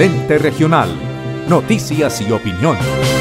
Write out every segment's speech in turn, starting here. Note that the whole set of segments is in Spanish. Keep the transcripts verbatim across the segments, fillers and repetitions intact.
Lente Regional. Noticias y opinión.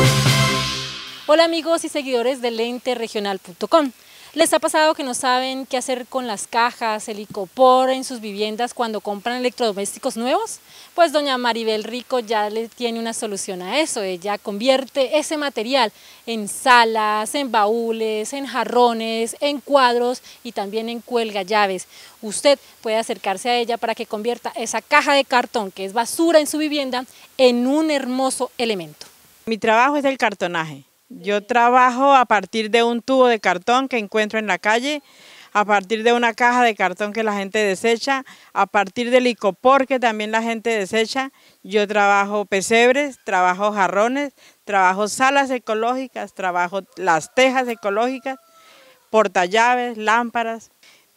Hola amigos y seguidores de lente regional punto com. ¿Les ha pasado que no saben qué hacer con las cajas, el icopor en sus viviendas cuando compran electrodomésticos nuevos? Pues doña Maribel Rico ya le tiene una solución a eso. Ella convierte ese material en salas, en baúles, en jarrones, en cuadros y también en cuelgallaves. Usted puede acercarse a ella para que convierta esa caja de cartón que es basura en su vivienda en un hermoso elemento. Mi trabajo es el cartonaje. Yo trabajo a partir de un tubo de cartón que encuentro en la calle, a partir de una caja de cartón que la gente desecha, a partir del icopor que también la gente desecha. Yo trabajo pesebres, trabajo jarrones, trabajo salas ecológicas, trabajo las tejas ecológicas, portallaves, lámparas.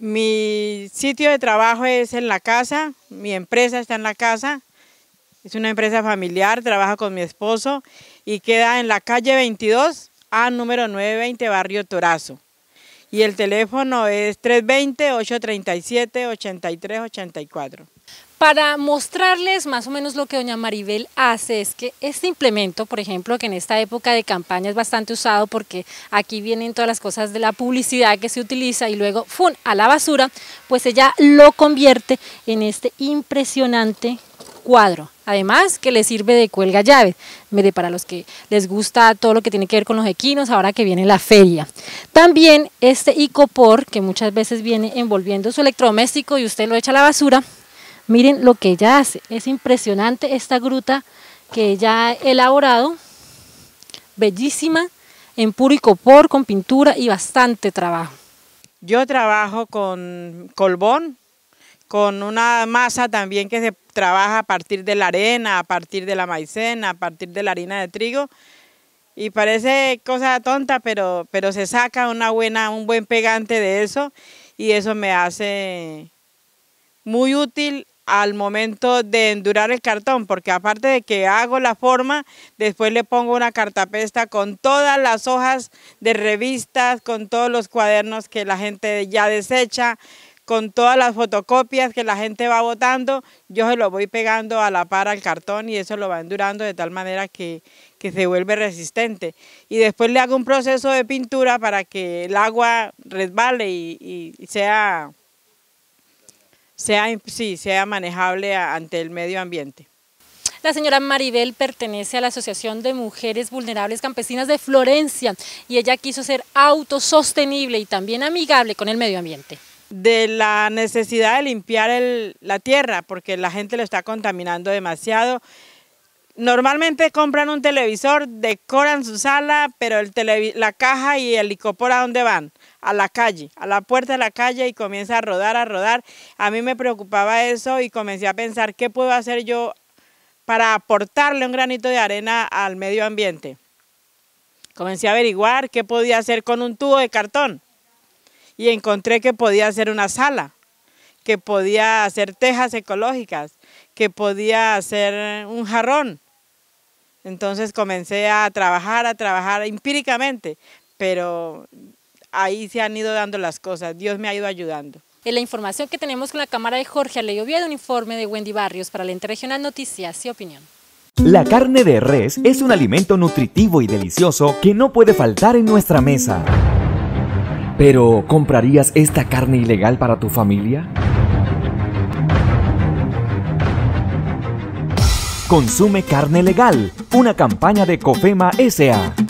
Mi sitio de trabajo es en la casa, mi empresa está en la casa. Es una empresa familiar, trabajo con mi esposo y queda en la calle veintidós, A número novecientos veinte, barrio Torazo. Y el teléfono es tres dos cero, ocho tres siete, ocho tres ocho cuatro. Para mostrarles más o menos lo que doña Maribel hace es que este implemento, por ejemplo, que en esta época de campaña es bastante usado porque aquí vienen todas las cosas de la publicidad que se utiliza y luego ¡fum!, a la basura, pues ella lo convierte en este impresionante cuadro. Además que le sirve de cuelga llave, mire, para los que les gusta todo lo que tiene que ver con los equinos, ahora que viene la feria. También este icopor, que muchas veces viene envolviendo su electrodoméstico y usted lo echa a la basura, miren lo que ella hace. Es impresionante esta gruta que ella ha elaborado, bellísima, en puro icopor, con pintura y bastante trabajo. Yo trabajo con colbón, con una masa también que se trabaja a partir de la arena, a partir de la maicena, a partir de la harina de trigo. Y parece cosa tonta, pero, pero se saca una buena, un buen pegante de eso y eso me hace muy útil al momento de endurar el cartón, porque aparte de que hago la forma, después le pongo una cartapesta con todas las hojas de revistas, con todos los cuadernos que la gente ya desecha, con todas las fotocopias que la gente va botando, yo se lo voy pegando a la par al cartón y eso lo va endurando de tal manera que, que se vuelve resistente. Y después le hago un proceso de pintura para que el agua resbale y, y sea, sea, sí, sea manejable a, ante el medio ambiente. La señora Maribel pertenece a la Asociación de Mujeres Vulnerables Campesinas de Florencia y ella quiso ser autosostenible y también amigable con el medio ambiente. De la necesidad de limpiar el, la tierra, porque la gente lo está contaminando demasiado. Normalmente compran un televisor, decoran su sala, pero el la caja y el icopor, ¿a dónde van? A la calle, a la puerta de la calle y comienza a rodar, a rodar. A mí me preocupaba eso y comencé a pensar qué puedo hacer yo para aportarle un granito de arena al medio ambiente. Comencé a averiguar qué podía hacer con un tubo de cartón. Y encontré que podía hacer una sala, que podía hacer tejas ecológicas, que podía hacer un jarrón. Entonces comencé a trabajar, a trabajar empíricamente, pero ahí se han ido dando las cosas, Dios me ha ido ayudando. En la información que tenemos con la cámara de Jorge Aley Oviedo, un informe de Wendy Barrios para Lente Regional Noticias y Opinión. La carne de res es un alimento nutritivo y delicioso que no puede faltar en nuestra mesa. ¿Pero comprarías esta carne ilegal para tu familia? Consume carne legal, una campaña de COFEMA S A